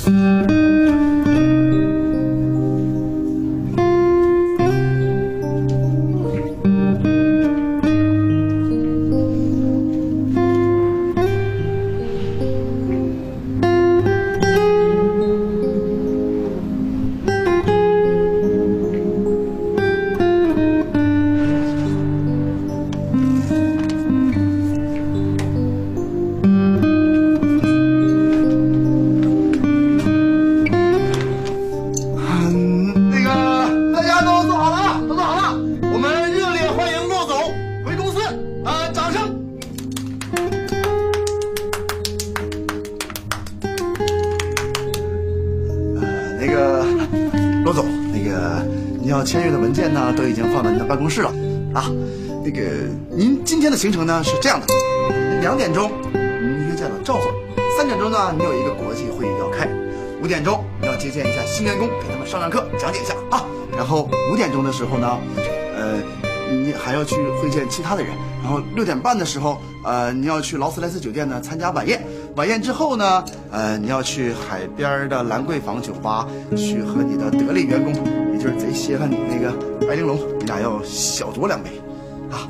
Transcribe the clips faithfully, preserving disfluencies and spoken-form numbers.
签约的文件呢，都已经放到您的办公室了啊。那个，您今天的行程呢是这样的：两点钟您约见了赵总，三点钟呢你有一个国际会议要开，五点钟你要接见一下新员工，给他们上上课，讲解一下啊。然后五点钟的时候呢，呃，你还要去会见其他的人。然后六点半的时候，呃，你要去劳斯莱斯酒店呢参加晚宴。晚宴之后呢，呃，你要去海边的兰桂坊酒吧去和你的得力员工，也就是贼稀罕你那个白玲珑，你俩要小酌两杯，啊。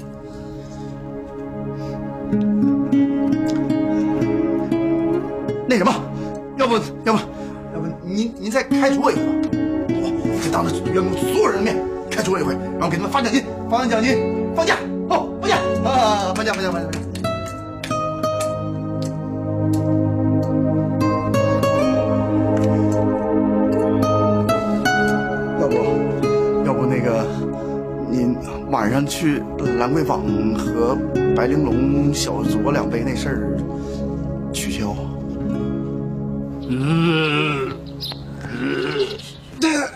那什么，要不要不要不您您再开除我一回吧，我就当着员工所有人的面开除我一回，然后给他们发奖金，发完奖金放假，哦，放假啊，放假放假放假放假。晚上去兰桂坊和白玲珑小酌两杯那事儿取消。嗯，对，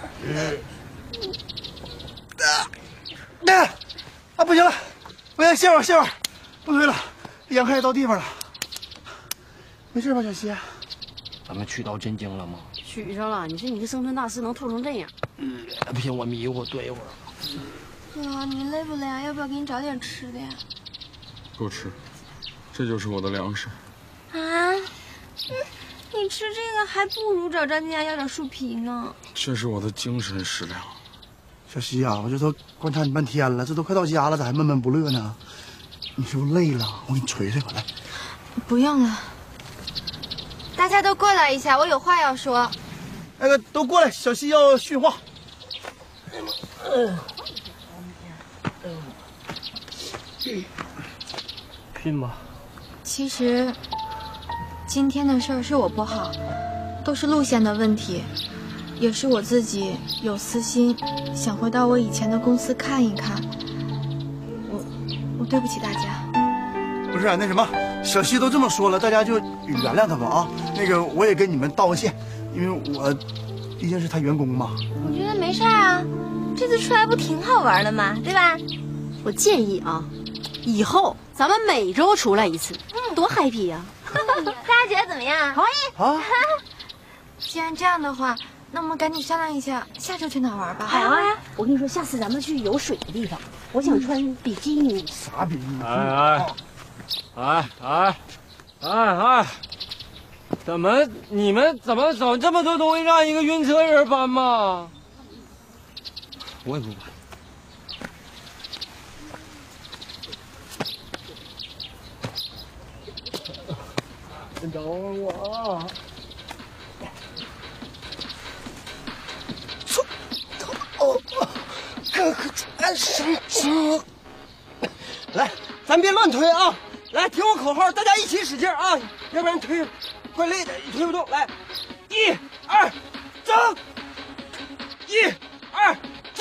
对，啊，不行了，不行，歇会儿，歇会儿，不推了，眼看也到地方了。没事吧，小西？ 咱们取到真经了吗？ 取上了。你说你这生存大师能吐成这样？ 嗯，不行，我迷糊，蹲一会儿。 哥，你累不累啊？要不要给你找点吃的呀？ 够吃，这就是我的粮食。 啊？嗯，你吃这个还不如找张家要点树皮呢。 这是我的精神食粮。 小西呀、啊，我这都观察你半天了，这都快到家了，咋还闷闷不乐呢？你是不是累了？我给你捶捶吧，来。 不用了。大家都过来一下，我有话要说。 那个都过来，小西要训话。嗯。 拼吧。 其实，今天的事儿是我不好，都是路线的问题，也是我自己有私心，想回到我以前的公司看一看。我，我对不起大家。 不是、啊、那什么，小西都这么说了，大家就原谅他吧啊。那个我也跟你们道个歉，因为我毕竟是他员工嘛。 我觉得没事啊，这次出来不挺好玩的吗？对吧？ 我建议啊，以后咱们每周出来一次，嗯，多 happy 呀！ 大家觉得怎么样？ 同意啊。 既然这样的话，那我们赶紧商量一下下周去哪玩吧。 好啊！我跟你说，下次咱们去有水的地方，我想穿比基尼。 啥比基尼？ 哎哎哎哎哎哎！怎么你们怎么整这么多东西让一个晕车人搬吗？我也不搬。等会儿我。 错，哦，哥哥全是车。 来，咱别乱推啊！来，听我口号，大家一起使劲啊！要不然推怪累的，推不动。来，一二，走！一二，走！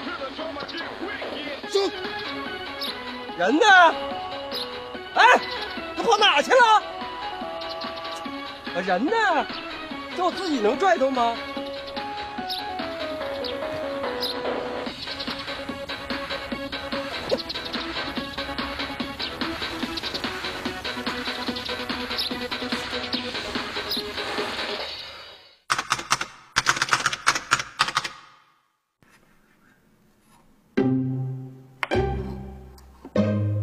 走！人呢？哎，他跑哪去了？人呢？就我自己能拽动吗？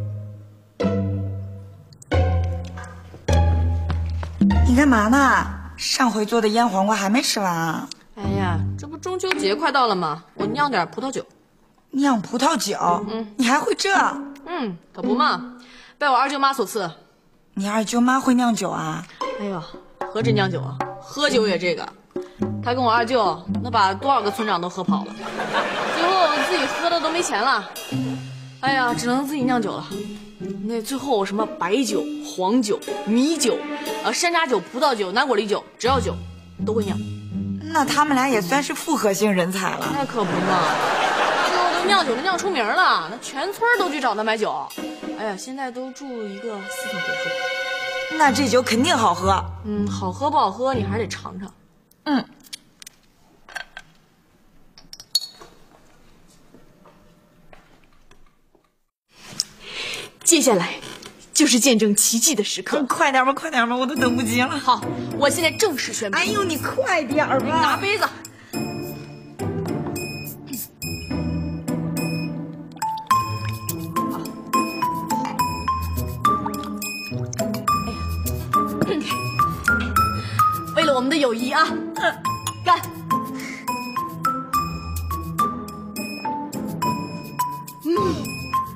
你干嘛呢？ 上回做的腌黄瓜还没吃完啊？ 哎呀，这不中秋节快到了吗？我酿点葡萄酒。 酿葡萄酒？嗯，你还会这？ 嗯，可不嘛，拜我二舅妈所赐。 你二舅妈会酿酒啊？ 哎呦，何止酿酒啊，喝酒也这个。她跟我二舅那把多少个村长都喝跑了，最后自己喝的都没钱了。哎呀，只能自己酿酒了。那最后什么白酒、黄酒、米酒，呃，山楂酒、葡萄酒、南果梨酒，只要酒都会酿。 那他们俩也算是复合型人才了。 那可不嘛，最后都酿酒都酿出名了，那全村都去找他买酒。哎呀，现在都住一个四层别墅。 那这酒肯定好喝。 嗯，好喝不好喝你还是得尝尝。 嗯。 接下来就是见证奇迹的时刻。 嗯、快点吧，快点吧，我都等不及了。 好，我现在正式宣布。 哎呦，你快点吧！ 拿杯子。好。哎呀，为了我们的友谊啊，干！嗯。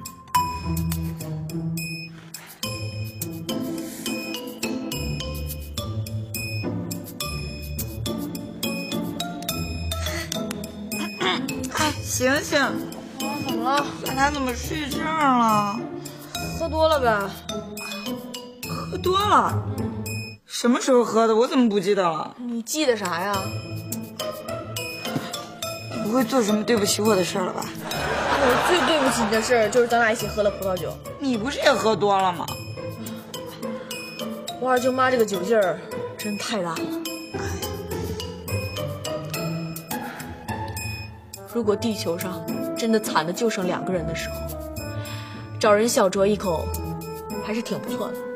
醒醒！ 啊，怎么了？ 咱俩怎么睡这儿了？ 喝多了呗。 喝多了？什么时候喝的？我怎么不记得了？ 你记得啥呀？ 你不会做什么对不起我的事了吧？ 我最对不起你的事就是咱俩一起喝了葡萄酒。 你不是也喝多了吗？ 我二舅妈这个酒劲儿真太大了。如果地球上真的惨的就剩两个人的时候，找人小酌一口，还是挺不错的。